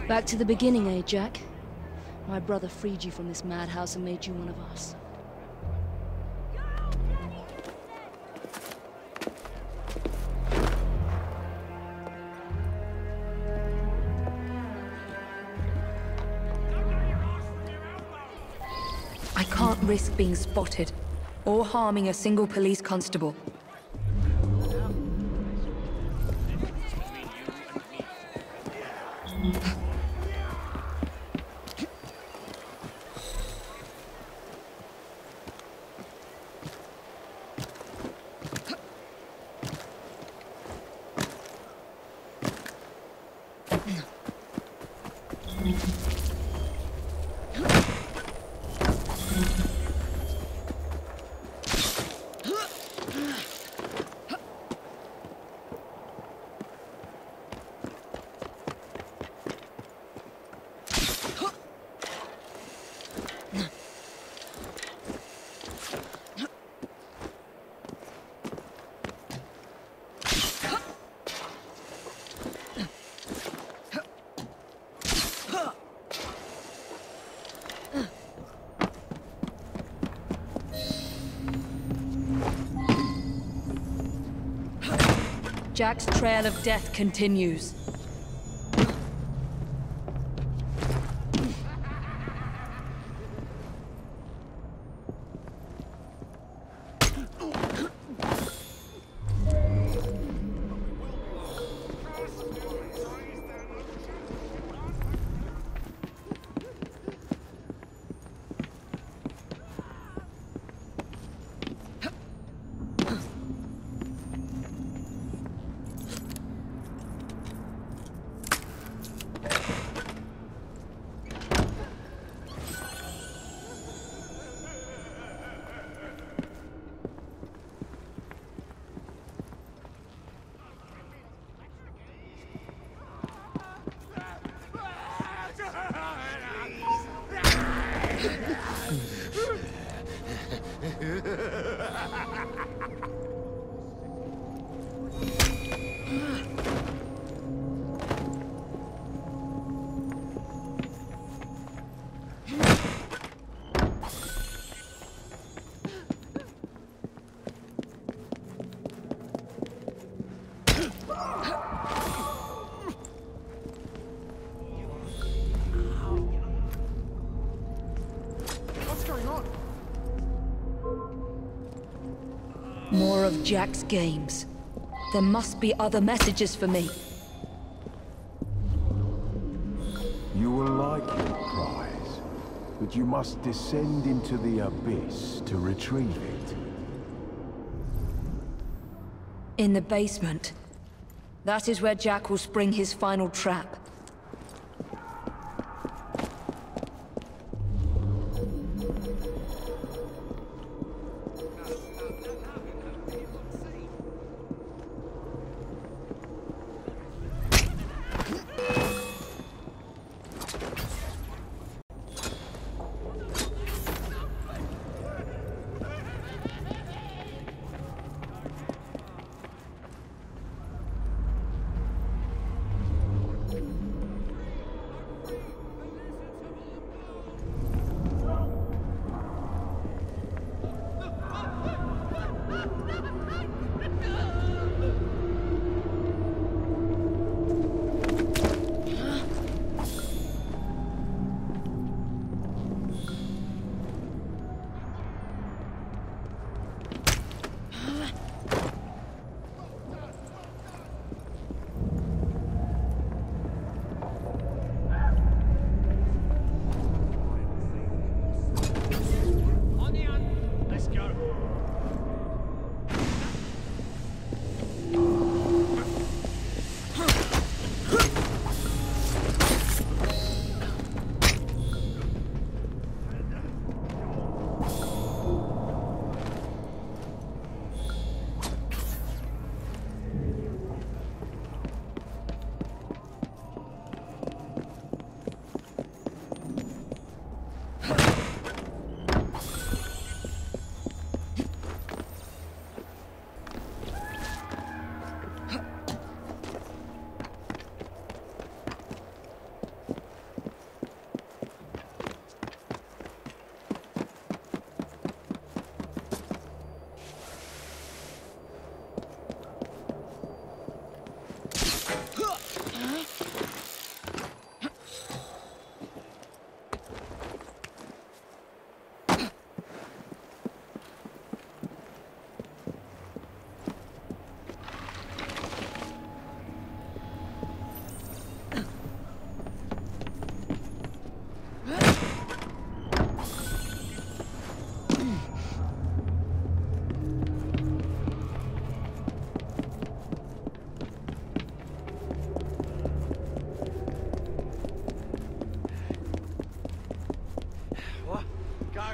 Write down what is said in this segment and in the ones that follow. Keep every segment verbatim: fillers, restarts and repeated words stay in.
Back to the beginning, eh, Jack? My brother freed you from this madhouse and made you one of us. I can't risk being spotted, or harming a single police constable. Jack's trail of death continues. More of Jack's games. There must be other messages for me. You will like your prize, but you must descend into the abyss to retrieve it. In the basement. That is where Jack will spring his final trap.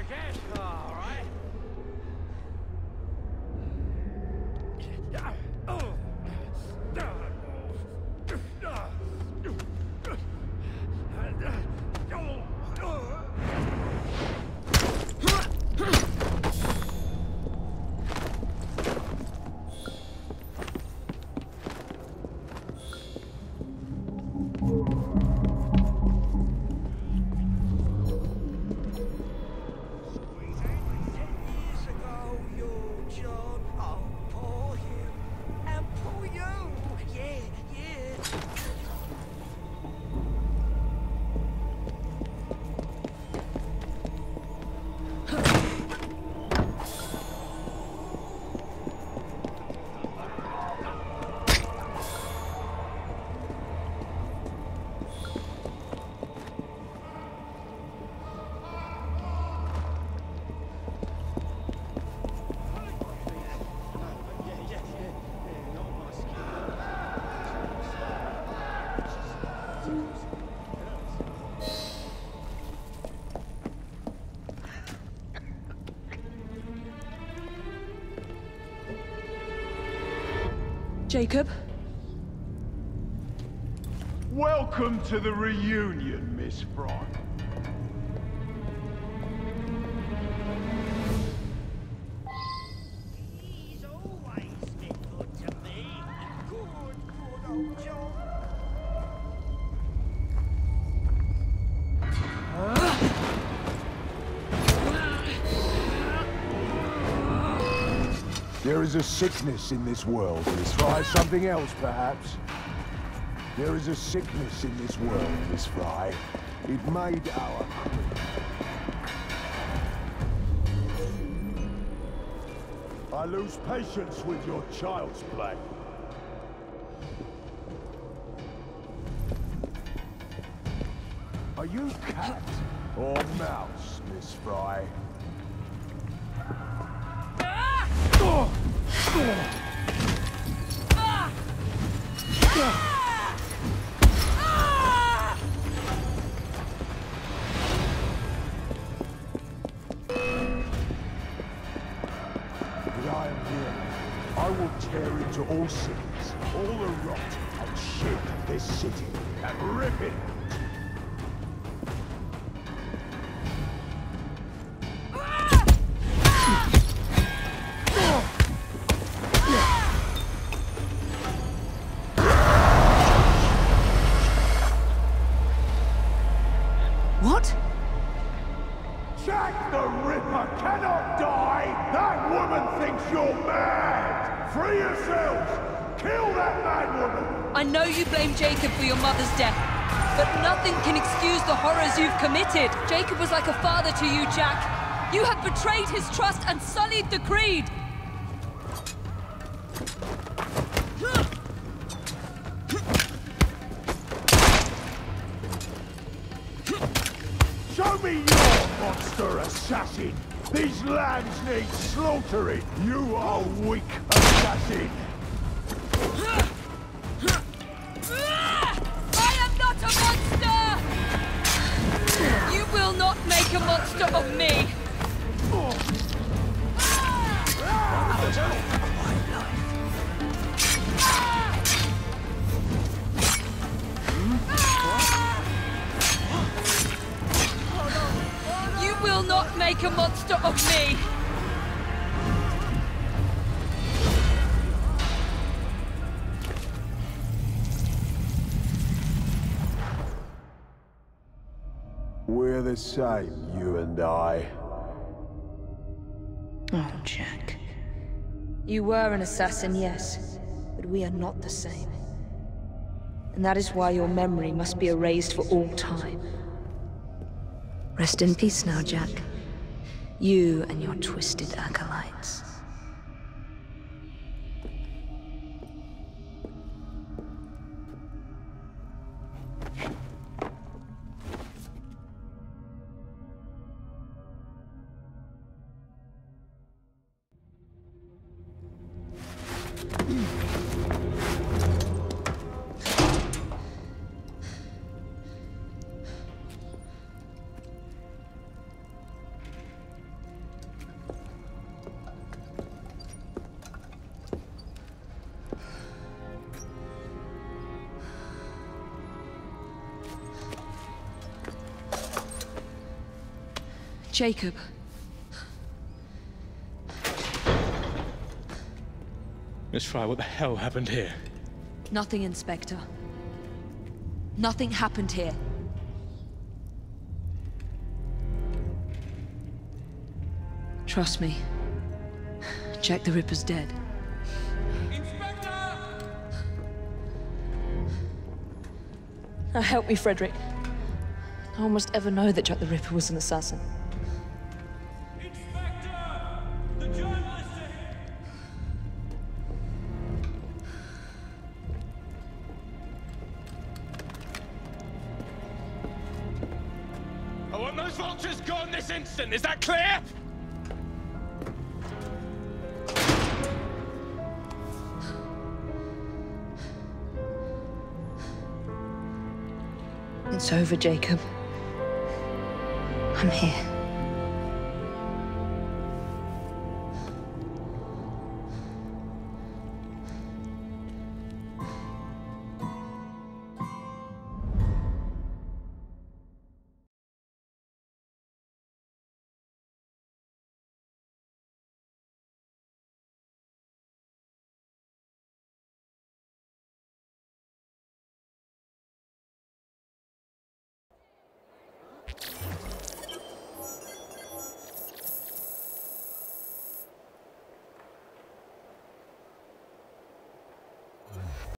Jacob? Welcome to the reunion, Miss Fry. He's always been good to me. Good, good old John. There is a sickness in this world. Miss Fry, something else, perhaps. There is a sickness in this world, Miss Fry. It made our... I lose patience with your child's play. Are you cat or mouse, Miss Fry? Oh! I am here. I will tear into all cities, all the rot and shit of this city, and rip it. What? Jack the Ripper cannot die! That woman thinks you're mad! Free yourselves! Kill that mad woman! I know you blame Jacob for your mother's death, but nothing can excuse the horrors you've committed. Jacob was like a father to you, Jack. You have betrayed his trust and sullied the Creed. Show me your monster assassin! These lands need slaughtering! You are weak assassin! I am not a monster! You will not make a monster of me! You will not make a monster of me! We're the same, you and I. Oh, Jack. You were an assassin, yes, but we are not the same. And that is why your memory must be erased for all time. Rest in peace now, Jack. You and your twisted acolytes. Jacob. Miss Fry, what the hell happened here? Nothing, Inspector. Nothing happened here. Trust me. Jack the Ripper's dead. Inspector! Now help me, Frederick. No one must ever know that Jack the Ripper was an assassin. Inspector! The journalists are here! I want those vultures gone this instant, is that clear? It's over, Jacob. I'm here.